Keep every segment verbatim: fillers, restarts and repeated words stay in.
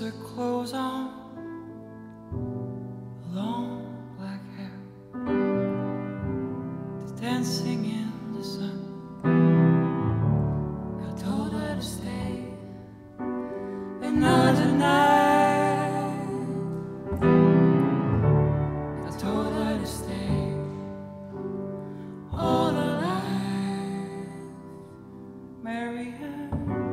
her clothes on, long black hair, dancing in the sun. I told her to stay another night. I told her to stay all her life. Marianne,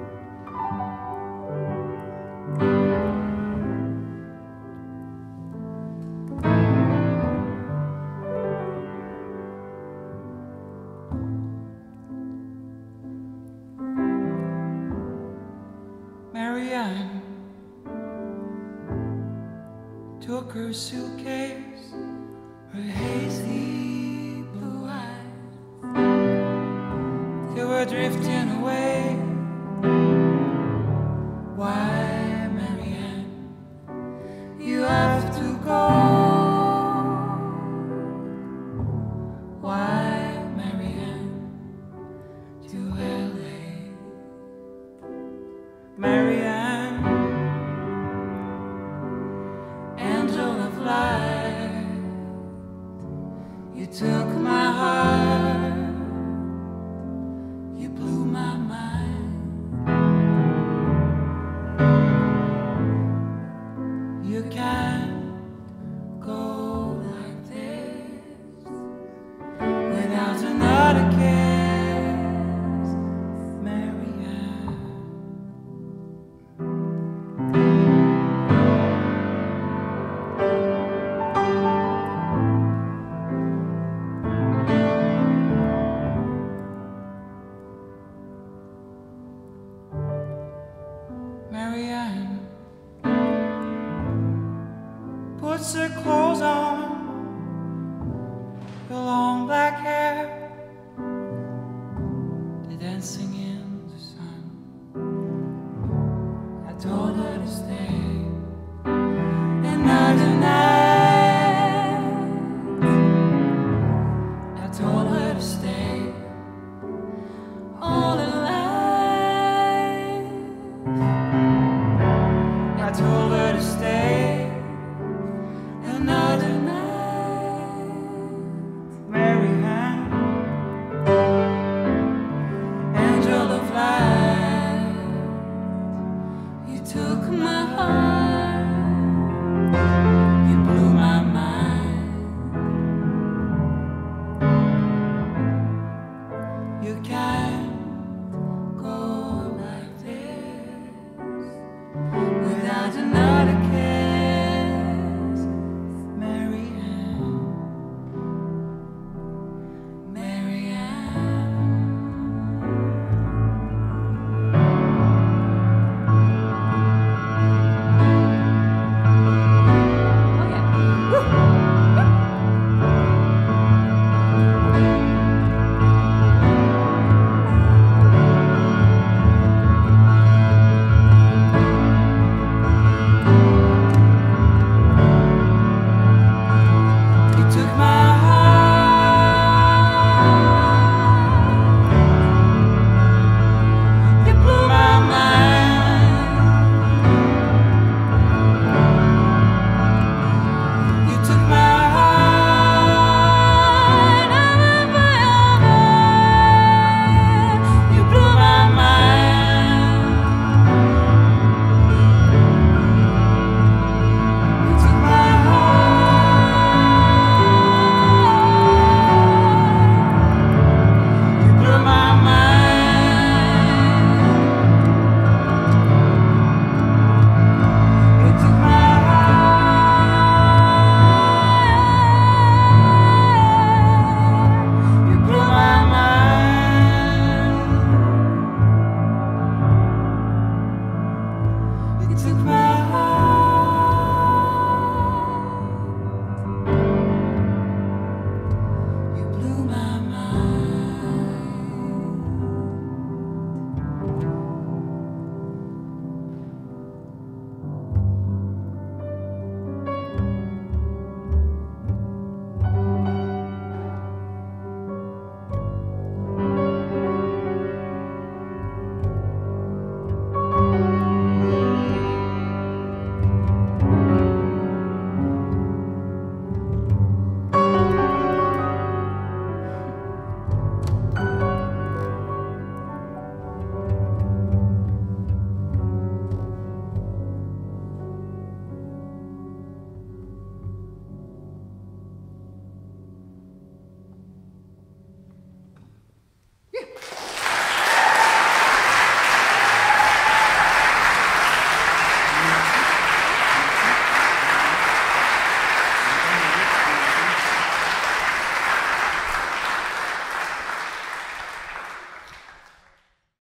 Marianne took her suitcase, her hazy blue eyes, they were drifting away. Why, Marianne, you have to go? Why, Marianne, to L A? Marianne, angel of light, you took my heart, you blew my mind. You can't go like this without another kiss, Marianne. Marianne puts her clothes on, her long black hair, they're dancing in the sun. I told her to stay another night. I told her to stay all her life. I told her to stay another night, Marianne, angel of light, you took my heart, you blew my mind. You can't go like this without another kiss, Marianne, Marianne. Oh yeah. Woo. You took my heart, you blew my mind. You took my heart, you blew my mind. You took my heart, you blew my mind. You took my heart, you blew my mind. You took my